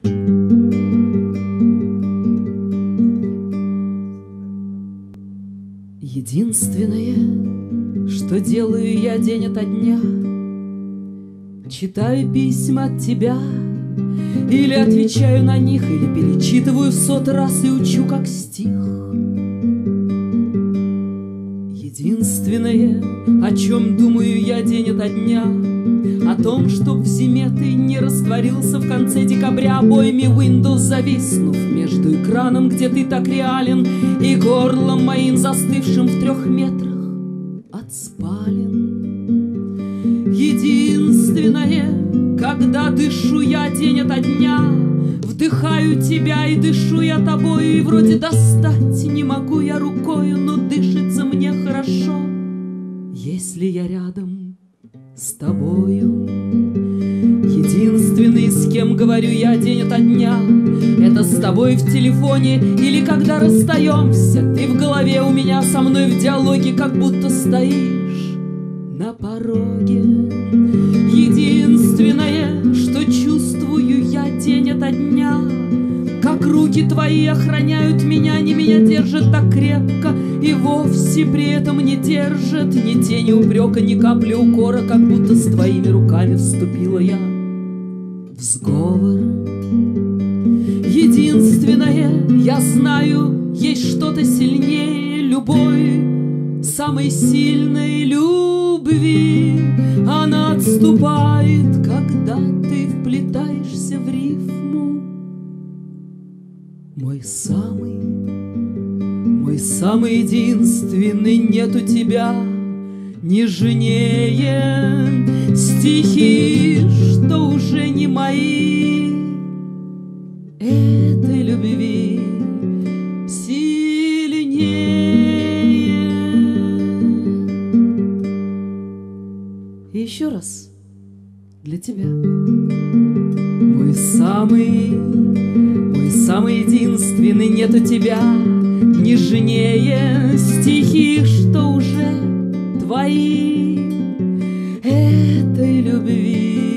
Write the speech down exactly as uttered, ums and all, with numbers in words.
Единственное, что делаю я день ото дня, читаю письма от тебя, или отвечаю на них, или перечитываю в сотый раз и учу как стих. Единственное, о чем думаю я день ото дня, о том, чтоб в зиме ты не растворился в конце декабря, обоями Windows зависнув между экраном, где ты так реален, и горлом моим застывшим в трех метрах от спален. Единственное, когда дышу я день ото дня, вдыхаю тебя и дышу я тобою, и вроде достать не могу я рукою, но дышится мне хорошо, если я рядом с тобою. Единственный, с кем говорю я день ото дня, это с тобой в телефоне или когда расстаемся. Ты в голове у меня, со мной в диалоге, как будто стоишь на пороге. Единственное, что чувствую я день ото дня, как руки твои охраняют меня, они меня держат так крепко и вовсе при этом не держат ни тени упрека, ни капли укора, как будто с твоими руками вступила я в сговор. Единственное, я знаю, есть что-то сильнее любой, самой сильной любви. Она отступает, когда ты вплетаешься в рифму. Мой самый, мой самый единственный, нет у тебя нежнее стихи, что уже не мои, этой любви сильнее. И еще раз для тебя. Мой самый, мой самый единственный, нет у тебя нежнее стихи, что уже твои, этой любви